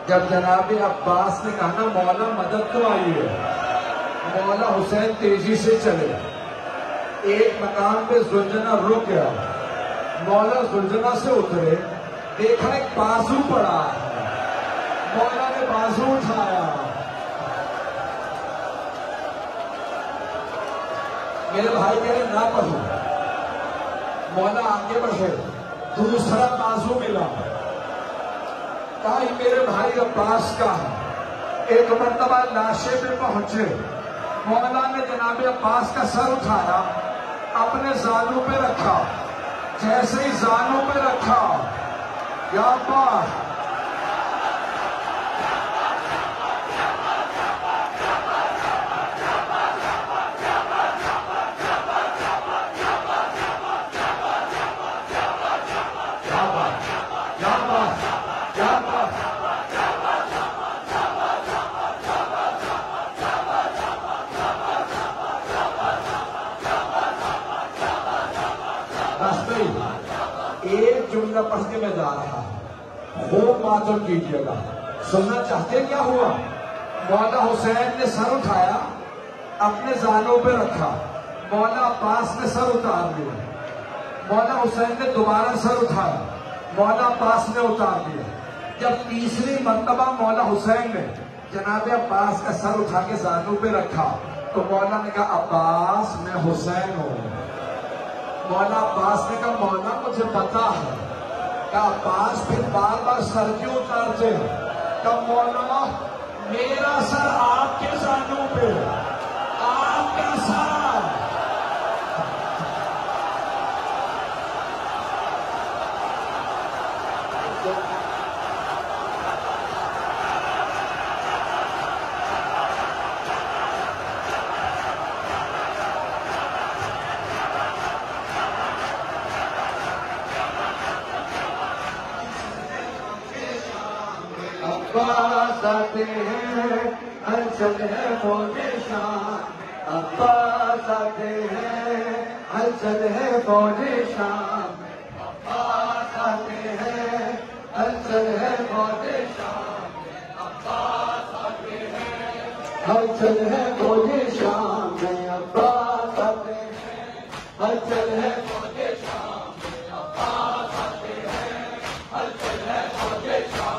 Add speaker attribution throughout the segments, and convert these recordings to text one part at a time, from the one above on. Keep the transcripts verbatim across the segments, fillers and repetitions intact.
Speaker 1: जब जनाबे अब्बास ने कहा ना मौला मदद तो आई है, मौला हुसैन तेजी से चले। एक मकाम पे जुलझना रुक गया, मौला जुलझना से उतरे, देखा एक बाजू पड़ा है, मौला ने बाजू उठाया। मेरे भाई कह रहे ना पढ़ो, मौला आगे बढ़े, दूसरा बाजू मिला, कहा मेरे भाई अब्बास का है। एक मर्तबा लाशे पे पहुंचे, मौला ने जनाबे अब्बास का सर उठाया, अपने जानू पे रखा, जैसे ही जानू पे रखा, या अब्बास एक जुमला पढ़ के मैं जा रहा हूं, खूब मातम कीजिएगा। सुनना चाहते क्या हुआ? मौला हुसैन ने सर उठाया, अपने जानों पे रखा, मौला अब्बास ने सर उतार दिया, मौला हुसैन ने दोबारा सर उठाया, मौला अब्बास ने उतार दिया। जब तीसरी मर्तबा मौला हुसैन ने जनाबे अब्बास का सर उठा के जानों पे रखा, तो मौला ने कहा अब्बास मैं हुसैन हूं। मौला अब्बास ने कहा मौला मुझे पता है। क्या अब्बास फिर बार बार सर क्यों उतारते हैं? तब मौला मेरा सर आपके जानों पे, आपका सर।
Speaker 2: अब्बास आते हैं हलचल है फौजे शाम, अब्बास आते हैं हलचल है फौजे शाम, अब्बास आते हैं हलचल है फौजे शाम, अब्बास आते हैं हलचल है फौजे शाम में, अब्बास आते हैं हलचल है फौजे शाम, अब्बास आते हैं हलचल है फौजे शाम।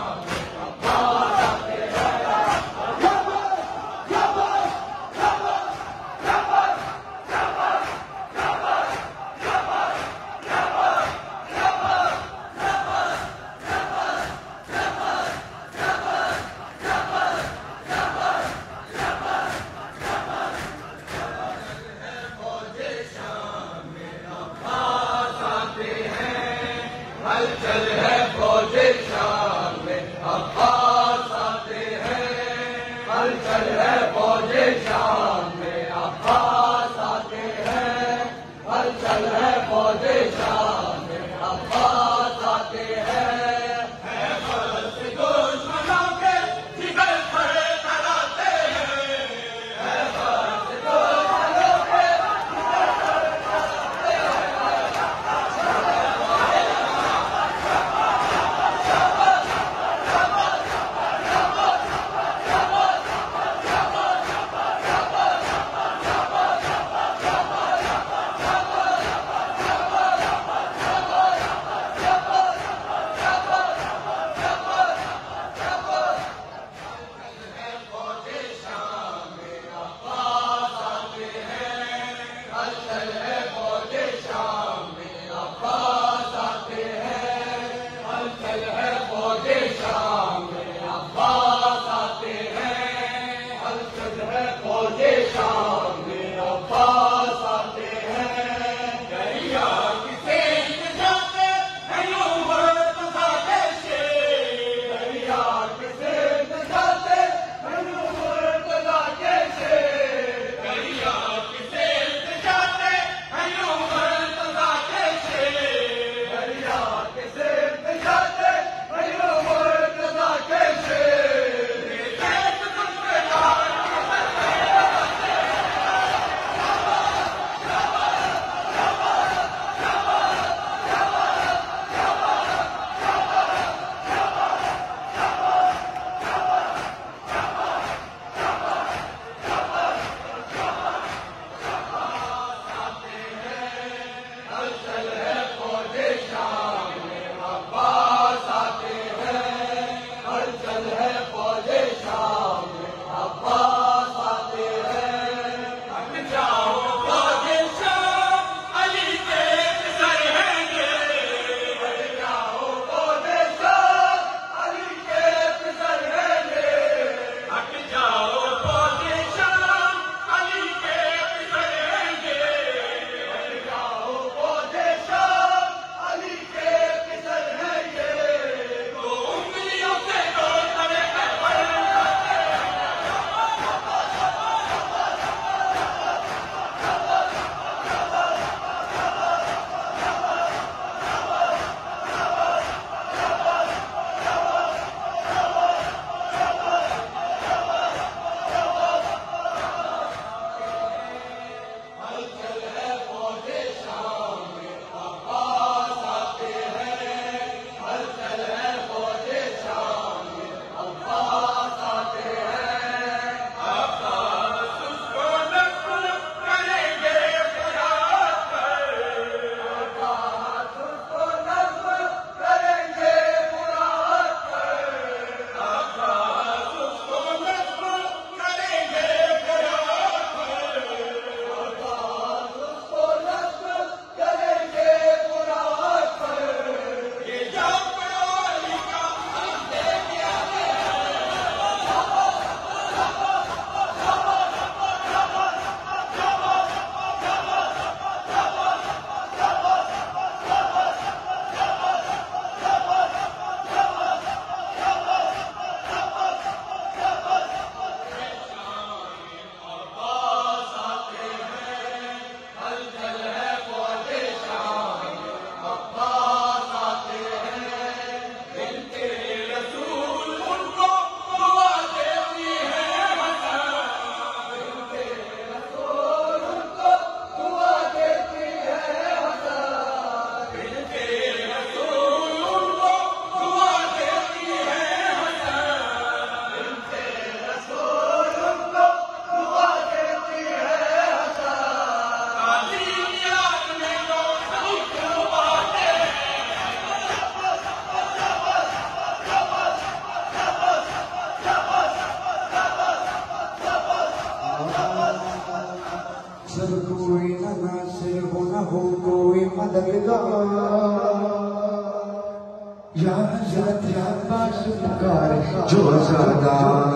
Speaker 2: हो कोई मददगार, या हज़रत अब्बास पुकार जो अज़ादार।